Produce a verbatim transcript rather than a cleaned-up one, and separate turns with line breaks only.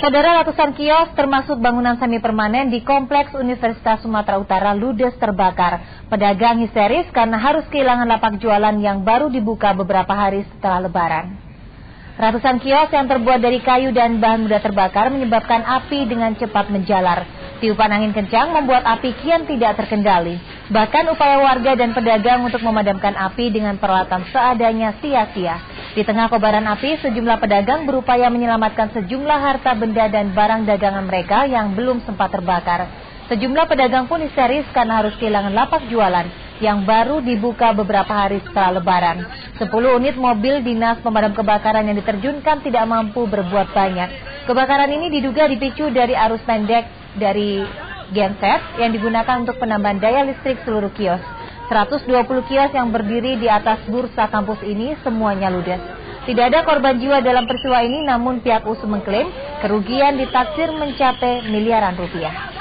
Saudara, ratusan kios termasuk bangunan semi permanen di Kompleks Universitas Sumatera Utara ludes terbakar. Pedagang histeris karena harus kehilangan lapak jualan yang baru dibuka beberapa hari setelah Lebaran. Ratusan kios yang terbuat dari kayu dan bahan mudah terbakar menyebabkan api dengan cepat menjalar. Tiupan angin kencang membuat api kian tidak terkendali. Bahkan upaya warga dan pedagang untuk memadamkan api dengan peralatan seadanya sia-sia. Di tengah kobaran api, sejumlah pedagang berupaya menyelamatkan sejumlah harta benda dan barang dagangan mereka yang belum sempat terbakar. Sejumlah pedagang pun histeris karena harus kehilangan lapak jualan yang baru dibuka beberapa hari setelah Lebaran. Sepuluh unit mobil dinas pemadam kebakaran yang diterjunkan tidak mampu berbuat banyak. Kebakaran ini diduga dipicu dari arus pendek dari genset yang digunakan untuk penambahan daya listrik seluruh kios. seratus dua puluh kios yang berdiri di atas bursa kampus ini semuanya ludes. Tidak ada korban jiwa dalam peristiwa ini, namun pihak U S U mengklaim kerugian ditaksir mencapai miliaran rupiah.